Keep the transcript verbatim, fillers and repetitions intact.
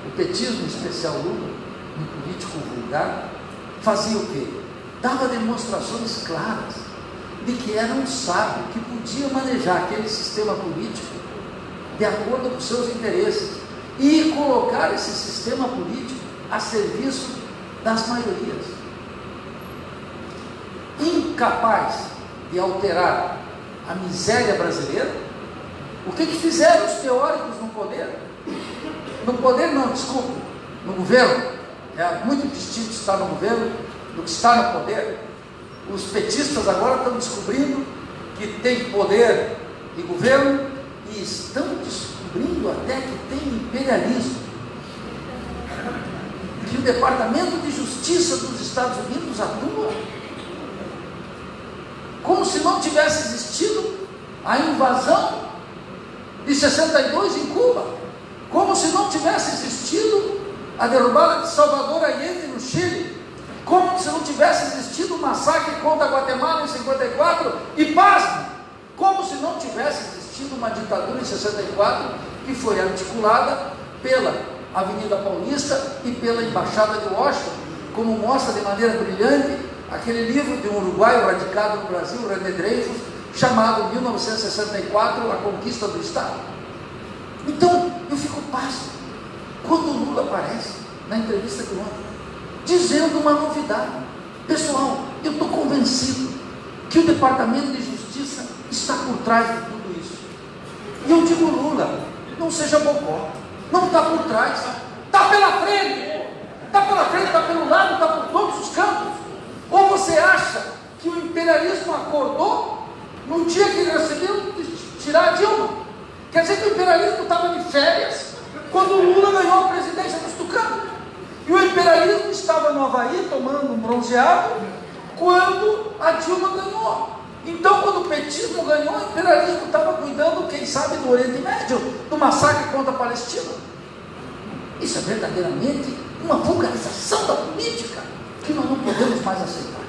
o petismo, em especial Lula, um político vulgar, fazia o quê? Dava demonstrações claras de que era um sábio, que podia manejar aquele sistema político de acordo com seus interesses e colocar esse sistema político a serviço das maiorias. Incapaz de alterar a miséria brasileira, o que, que fizeram os teóricos no poder? No poder não, desculpe, no governo. É muito distinto estar no governo do que estar no poder. Os petistas agora estão descobrindo que tem poder e governo e estão descobrindo até que tem imperialismo. Que o Departamento de Justiça dos Estados Unidos atua como se não tivesse existido a invasão de sessenta e dois em Cuba, como se não tivesse existido a derrubada de Salvador Allende no Chile, como se não tivesse existido o massacre contra a Guatemala em cinquenta e quatro, e pasme, como se não tivesse existido uma ditadura em sessenta e quatro, que foi articulada pela Avenida Paulista e pela Embaixada de Washington, como mostra de maneira brilhante aquele livro de um uruguaio radicado no Brasil, René Dreyfus, chamado mil novecentos e sessenta e quatro, A Conquista do Estado. Então, eu fico pasmo quando o Lula aparece na entrevista de ontem, dizendo uma novidade. Pessoal, eu estou convencido que o Departamento de Justiça está por trás de tudo isso. E eu digo, Lula, não seja bocó, não está por trás, está pela frente, está pela frente, está pelo lado, está por todos os cantos. Ou você acha que o imperialismo acordou num dia que ele recebeu tirar a Dilma? Quer dizer que o imperialismo estava de férias quando o Lula ganhou a presidência dos tucanos. E o imperialismo estava no Havaí tomando um bronzeado quando a Dilma ganhou. Então, quando o petismo ganhou, o imperialismo estava cuidando, quem sabe, do Oriente Médio, do massacre contra a Palestina. Isso é verdadeiramente uma vulgarização da política que nós não podemos mais aceitar.